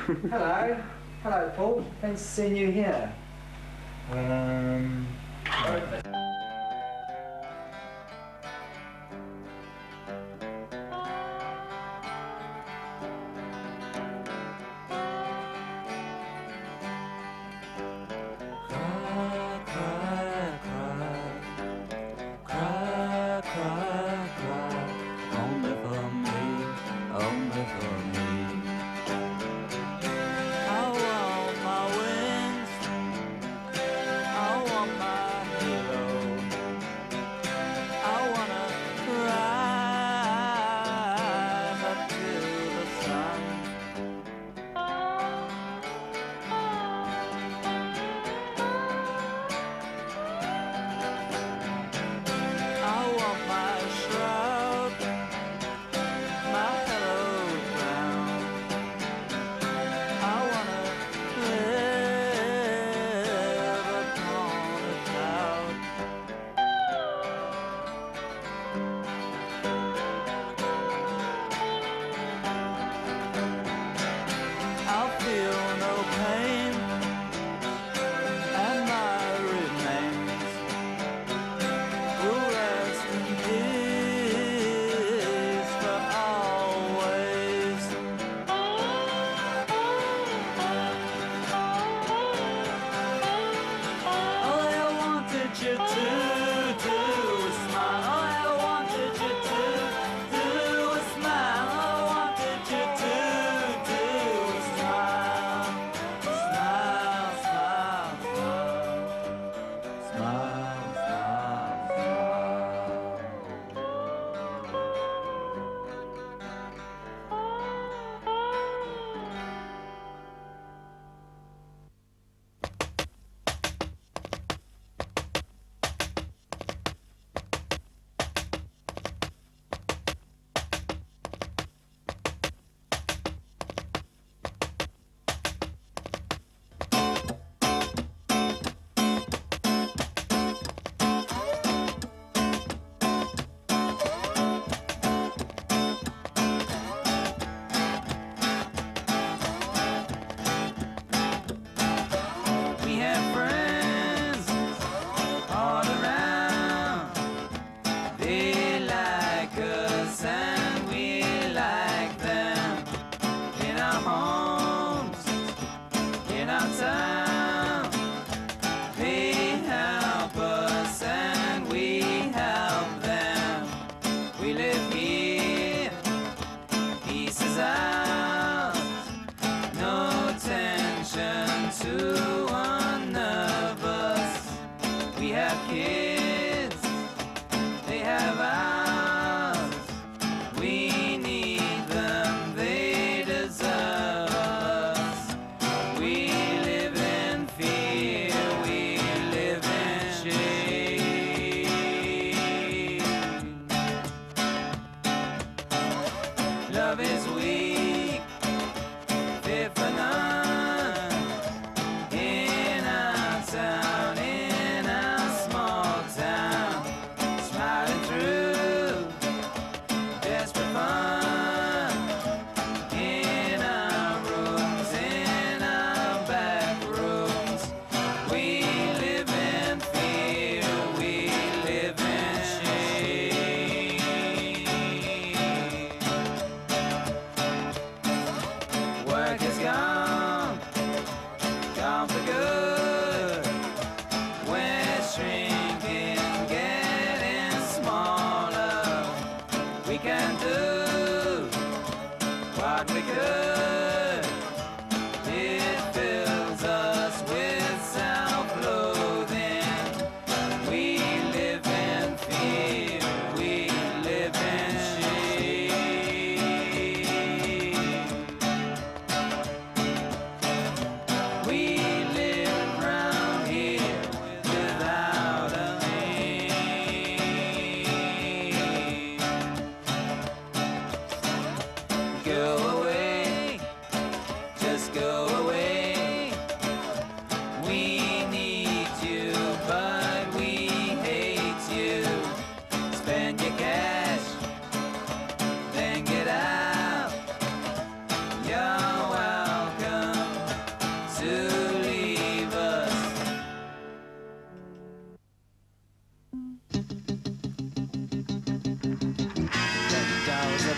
Hello. Hello, Paul. Thanks for seeing you here.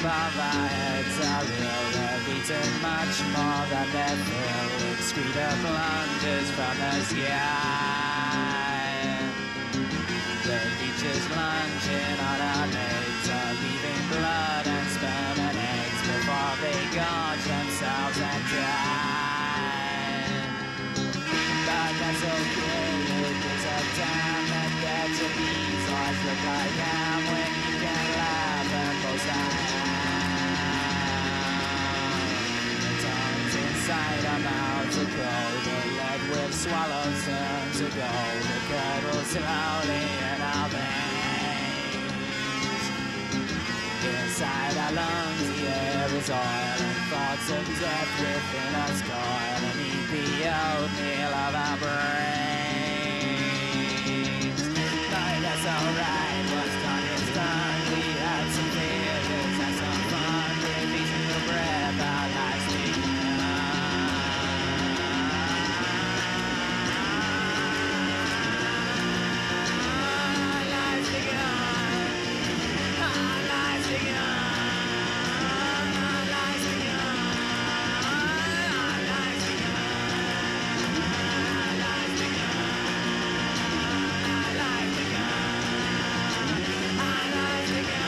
above our heads, our will have eaten much more than their fill. Excrete of blunders from the sky. The leeches lunging on our legs are leaving blood and sperm and eggs before they gorge themselves and die. But that's okay, it is a time that gets your knees always look like ham when you can laugh and boast I am. The tongues inside our mouths are cold, the lead we've swallowed turn to gold, the curdles slowly in our veins. Inside our lungs the air is oil, and thoughts of death within us coil, and eat the oatmeal of our brains. But that's alright, what's done is done. We had some failures and some fun, releasing the breath our lives begun. Our lives begun. Our lives begun. Our lives begun. Our lives begun. Our lives begun. Our lives begun. Our lives begun.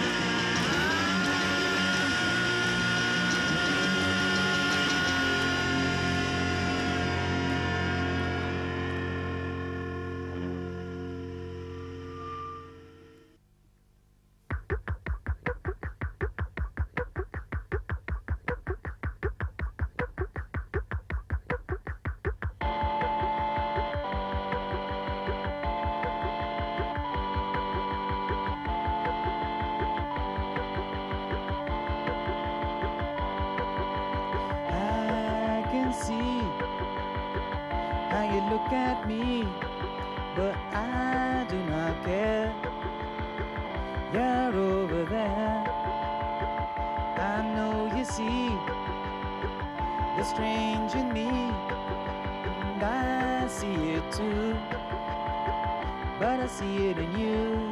I can see how you look at me, but I do not care. You're over there. I know you see the strange in me, and I see it too, but I see it in you.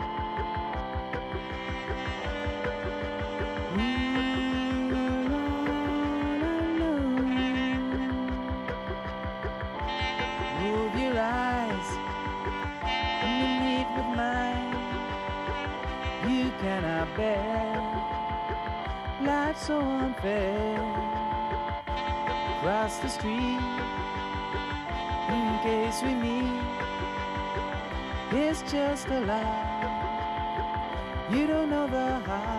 Move your eyes underneath with mine. You cannot bear life so unfair. Cross the street in case we meet. It's just a lie. You don't know the how.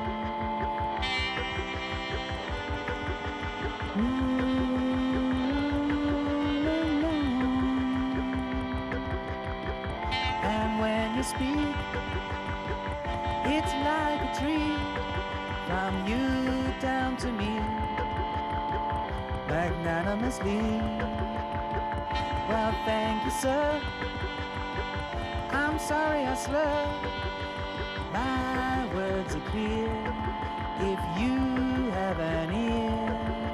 And when you speak, it's like a tree from you down to me, magnanimously. Well, thank you, sir. I'm sorry I slur. My words are clear if you have an ear.